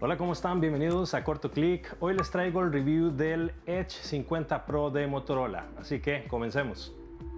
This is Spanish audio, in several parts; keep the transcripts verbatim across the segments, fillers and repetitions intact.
Hola, ¿cómo están? Bienvenidos a Corto Clic. Hoy les traigo el review del Edge cincuenta Pro de Motorola, así que comencemos.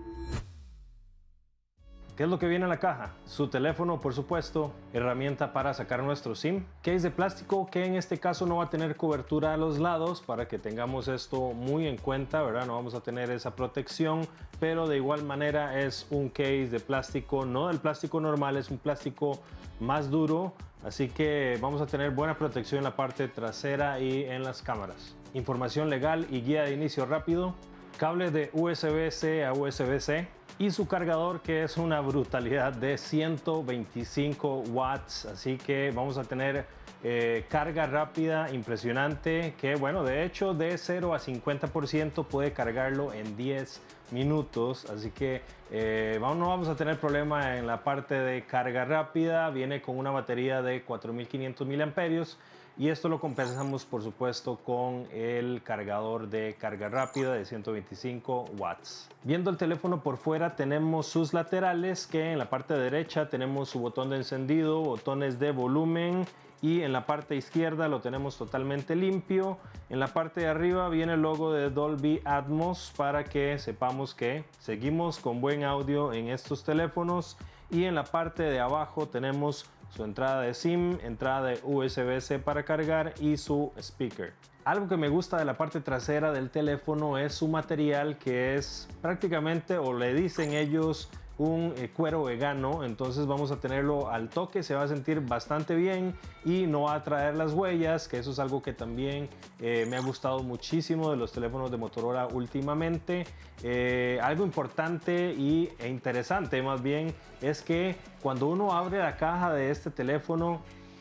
¿Qué es lo que viene en la caja? Su teléfono, por supuesto, herramienta para sacar nuestro SIM, case de plástico que en este caso no va a tener cobertura a los lados para que tengamos esto muy en cuenta, ¿verdad? No vamos a tener esa protección, pero de igual manera es un case de plástico, no del plástico normal, es un plástico más duro, así que vamos a tener buena protección en la parte trasera y en las cámaras. Información legal y guía de inicio rápido, cable de U S B C a U S B C, y su cargador, que es una brutalidad de ciento veinticinco watts, así que vamos a tener eh, carga rápida impresionante, que bueno, de hecho de cero a cincuenta por ciento puede cargarlo en diez minutos, así que eh, vamos, no vamos a tener problema en la parte de carga rápida. Viene con una batería de cuatro mil quinientos miliamperios hora y esto lo compensamos por supuesto con el cargador de carga rápida de ciento veinticinco watts. Viendo el teléfono por fuera, tenemos sus laterales, que en la parte derecha tenemos su botón de encendido, botones de volumen, y en la parte izquierda lo tenemos totalmente limpio. En la parte de arriba viene el logo de Dolby Atmos para que sepamos que seguimos con buen audio en estos teléfonos. Y en la parte de abajo tenemos su entrada de SIM, entrada de U S B C para cargar y su speaker. Algo que me gusta de la parte trasera del teléfono es su material, que es prácticamente, o le dicen ellos, un eh, cuero vegano. Entonces vamos a tenerlo al toque, se va a sentir bastante bien y no va a traer las huellas, que eso es algo que también eh, me ha gustado muchísimo de los teléfonos de Motorola últimamente. Eh, algo importante y, e interesante más bien es que cuando uno abre la caja de este teléfono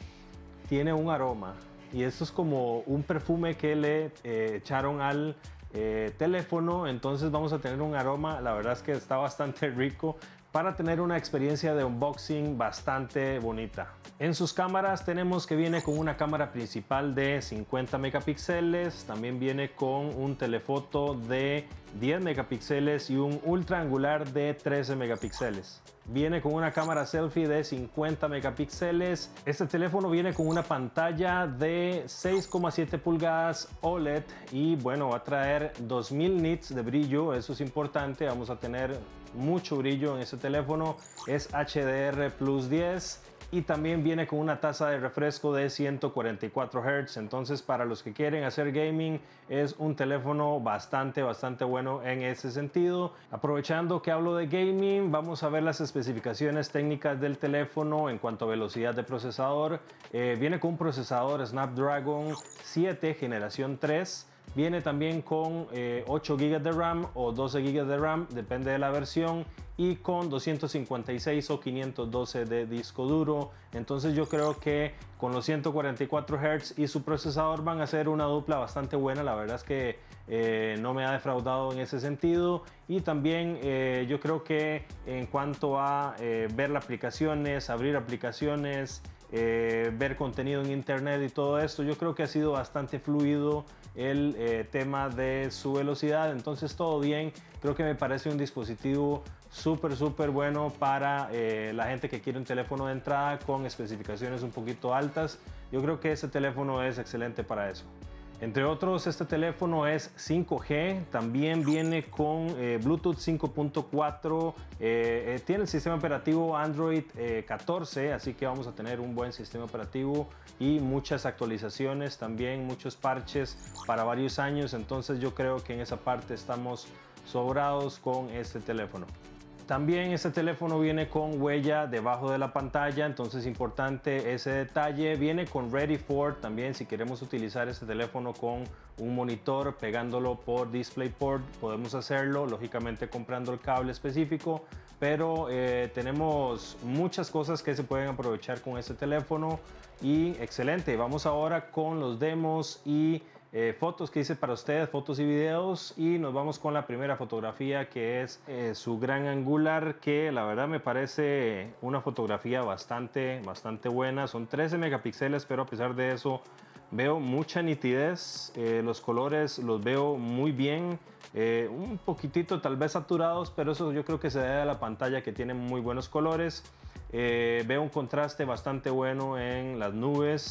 tiene un aroma, y esto es como un perfume que le eh, echaron al Eh, teléfono. Entonces vamos a tener un aroma, la verdad es que está bastante rico para tener una experiencia de unboxing bastante bonita. En sus cámaras tenemos que viene con una cámara principal de cincuenta megapíxeles, también viene con un telefoto de diez megapíxeles y un ultra angular de trece megapíxeles. Viene con una cámara selfie de cincuenta megapíxeles. Este teléfono viene con una pantalla de seis coma siete pulgadas O L E D y bueno, va a traer dos mil nits de brillo, eso es importante. Vamos a tener mucho brillo en este teléfono, es H D R plus diez. Y también viene con una tasa de refresco de ciento cuarenta y cuatro hertz. Entonces, para los que quieren hacer gaming, es un teléfono bastante, bastante bueno en ese sentido. Aprovechando que hablo de gaming, vamos a ver las especificaciones técnicas del teléfono en cuanto a velocidad de procesador. Eh, viene con un procesador Snapdragon siete generación tres. Viene también con eh, ocho gigas de RAM o doce gigas de RAM, depende de la versión, y con doscientos cincuenta y seis o quinientos doce de disco duro. Entonces yo creo que con los ciento cuarenta y cuatro hertz y su procesador van a ser una dupla bastante buena. La verdad es que eh, no me ha defraudado en ese sentido. Y también eh, yo creo que en cuanto a eh, ver aplicaciones, abrir aplicaciones, Eh, ver contenido en internet y todo esto, yo creo que ha sido bastante fluido el eh, tema de su velocidad. Entonces todo bien, creo que me parece un dispositivo súper súper bueno para eh, la gente que quiere un teléfono de entrada con especificaciones un poquito altas. Yo creo que este teléfono es excelente para eso. Entre otros, este teléfono es cinco G, también viene con eh, Bluetooth cinco punto cuatro, eh, eh, tiene el sistema operativo Android eh, catorce, así que vamos a tener un buen sistema operativo y muchas actualizaciones, también muchos parches para varios años. Entonces yo creo que en esa parte estamos sobrados con este teléfono. También este teléfono viene con huella debajo de la pantalla, entonces importante ese detalle. Viene con Ready for, también si queremos utilizar este teléfono con un monitor pegándolo por DisplayPort podemos hacerlo, lógicamente comprando el cable específico, pero eh, tenemos muchas cosas que se pueden aprovechar con este teléfono y excelente. Vamos ahora con los demos y Eh, fotos que hice para ustedes, fotos y videos, y nos vamos con la primera fotografía, que es eh, su gran angular, que la verdad me parece una fotografía bastante bastante buena. Son trece megapíxeles, pero a pesar de eso veo mucha nitidez, eh, los colores los veo muy bien, eh, un poquitito tal vez saturados, pero eso yo creo que se debe a la pantalla, que tiene muy buenos colores. Eh, veo un contraste bastante bueno en las nubes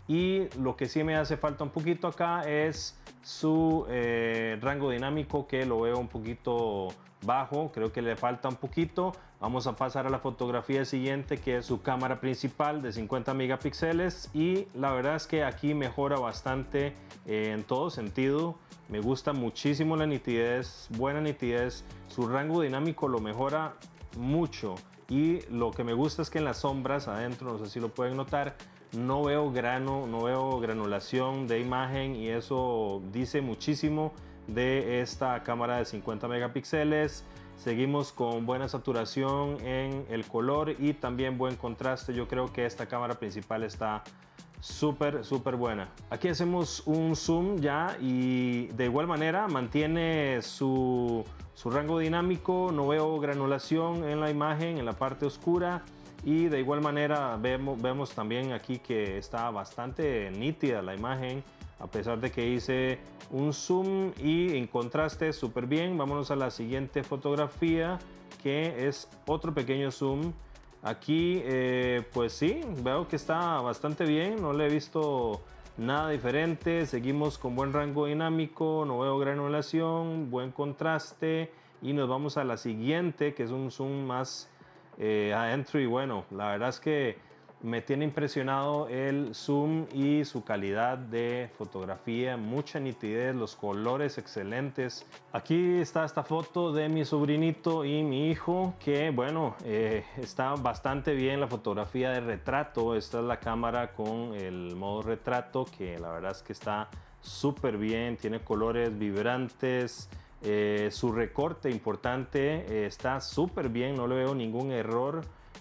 Y lo que sí me hace falta un poquito acá es su eh, rango dinámico, que lo veo un poquito bajo, creo que le falta un poquito. Vamos a pasar a la fotografía siguiente, que es su cámara principal de cincuenta megapíxeles, y la verdad es que aquí mejora bastante eh, en todo sentido. Me gusta muchísimo la nitidez, buena nitidez, su rango dinámico lo mejora mucho, y lo que me gusta es que en las sombras adentro, no sé si lo pueden notar, no veo grano, no veo granulación de imagen, y eso dice muchísimo de esta cámara de cincuenta megapíxeles. Seguimos con buena saturación en el color y también buen contraste. Yo creo que esta cámara principal está súper súper buena. Aquí hacemos un zoom ya, y de igual manera mantiene su, su rango dinámico. No veo granulación en la imagen, en la parte oscura. Y de igual manera vemos, vemos también aquí que está bastante nítida la imagen, a pesar de que hice un zoom y en contraste súper bien. Vámonos a la siguiente fotografía, que es otro pequeño zoom. Aquí eh, pues sí, veo que está bastante bien, no le he visto nada diferente. Seguimos con buen rango dinámico, no veo granulación, buen contraste. Y nos vamos a la siguiente, que es un zoom más Eh, adentro, y bueno, la verdad es que me tiene impresionado el zoom y su calidad de fotografía, mucha nitidez, los colores excelentes. Aquí está esta foto de mi sobrinito y mi hijo, que bueno, eh, está bastante bien la fotografía de retrato. Esta es la cámara con el modo retrato, que la verdad es que está súper bien, tiene colores vibrantes. Eh, su recorte importante eh, está súper bien, no le veo ningún error.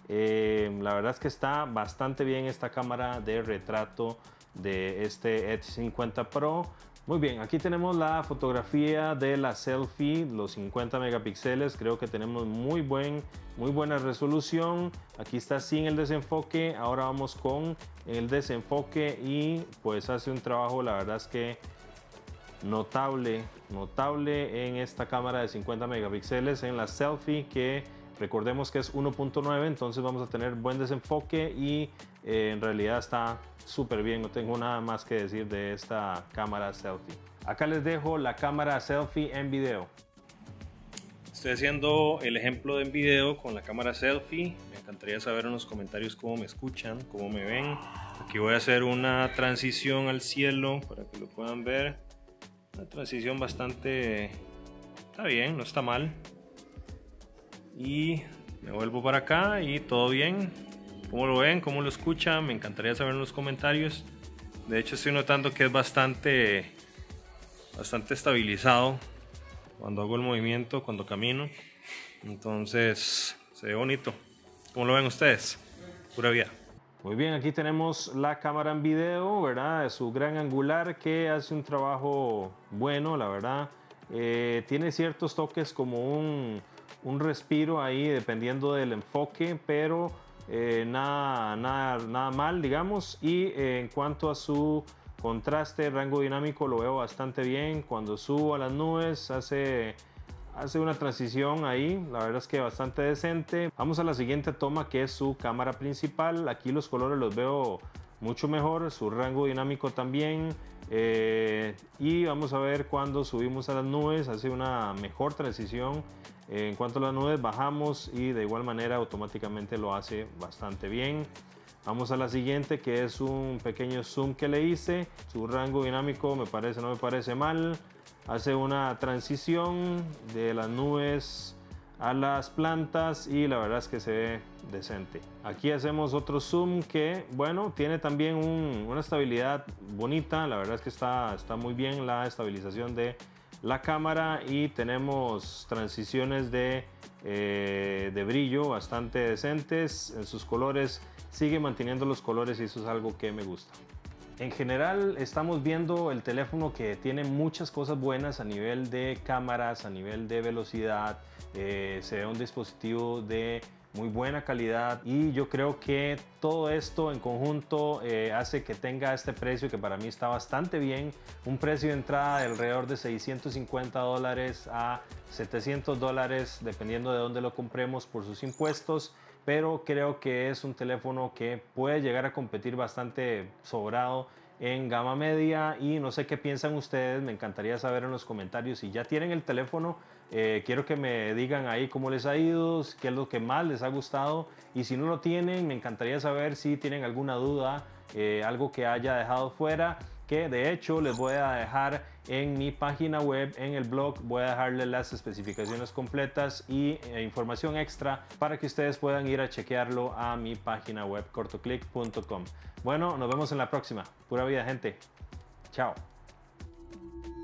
Eh, la verdad es que está bastante bien esta cámara de retrato de este Edge cincuenta Pro. Muy bien, aquí tenemos la fotografía de la selfie, los cincuenta megapíxeles. Creo que tenemos muy, buen, muy buena resolución. Aquí está sin el desenfoque. Ahora vamos con el desenfoque, y pues hace un trabajo, la verdad es que notable, notable en esta cámara de cincuenta megapíxeles en la selfie, que recordemos que es uno punto nueve, entonces vamos a tener buen desenfoque, y eh, en realidad está súper bien. No tengo nada más que decir de esta cámara selfie. Acá les dejo la cámara selfie en video. Estoy haciendo el ejemplo de en video con la cámara selfie. Me encantaría saber en los comentarios cómo me escuchan, cómo me ven. Aquí voy a hacer una transición al cielo para que lo puedan ver. Una transición bastante, está bien, no está mal. Y me vuelvo para acá y todo bien. ¿Cómo lo ven? ¿Cómo lo escuchan? Me encantaría saber en los comentarios. De hecho estoy notando que es bastante, bastante estabilizado cuando hago el movimiento, cuando camino. Entonces se ve bonito. ¿Cómo lo ven ustedes? Pura vida. Muy bien, aquí tenemos la cámara en video, ¿verdad? Su gran angular, que hace un trabajo bueno, la verdad. Eh, tiene ciertos toques como un, un respiro ahí, dependiendo del enfoque, pero eh, nada, nada, nada mal, digamos. Y eh, en cuanto a su contraste, rango dinámico, lo veo bastante bien. Cuando subo a las nubes, hace... hace una transición ahí, la verdad es que bastante decente. Vamos a la siguiente toma, que es su cámara principal. Aquí los colores los veo mucho mejor, su rango dinámico también. Eh, y vamos a ver cuando subimos a las nubes, hace una mejor transición. Eh, en cuanto a las nubes, bajamos y de igual manera automáticamente lo hace bastante bien. Vamos a la siguiente, que es un pequeño zoom que le hice. Su rango dinámico me parece, no me parece mal. Hace una transición de las nubes a las plantas y la verdad es que se ve decente. Aquí hacemos otro zoom que, bueno, tiene también un, una estabilidad bonita. La verdad es que está, está muy bien la estabilización de la cámara, y tenemos transiciones de, eh, de brillo bastante decentes. En sus colores sigue manteniendo los colores, y eso es algo que me gusta. En general estamos viendo el teléfono que tiene muchas cosas buenas a nivel de cámaras, a nivel de velocidad. Eh, se ve un dispositivo de muy buena calidad, y yo creo que todo esto en conjunto eh, hace que tenga este precio, que para mí está bastante bien. Un precio de entrada de alrededor de seiscientos cincuenta dólares a setecientos dólares, dependiendo de dónde lo compremos por sus impuestos. pero creo que es un teléfono que puede llegar a competir bastante sobrado en gama media. Y no sé qué piensan ustedes, me encantaría saber en los comentarios si ya tienen el teléfono. Eh, quiero que me digan ahí cómo les ha ido, qué es lo que más les ha gustado, y si no lo tienen, me encantaría saber si tienen alguna duda, eh, algo que haya dejado fuera, que de hecho les voy a dejar en mi página web, en el blog. Voy a dejarles las especificaciones completas y eh, información extra para que ustedes puedan ir a chequearlo a mi página web cortoclick punto com. Bueno, nos vemos en la próxima. Pura vida, gente. Chao.